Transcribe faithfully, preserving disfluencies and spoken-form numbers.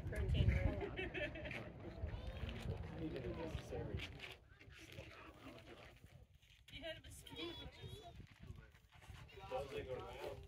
protein room. Even if necessary. You had a mosquito. Buzzing around.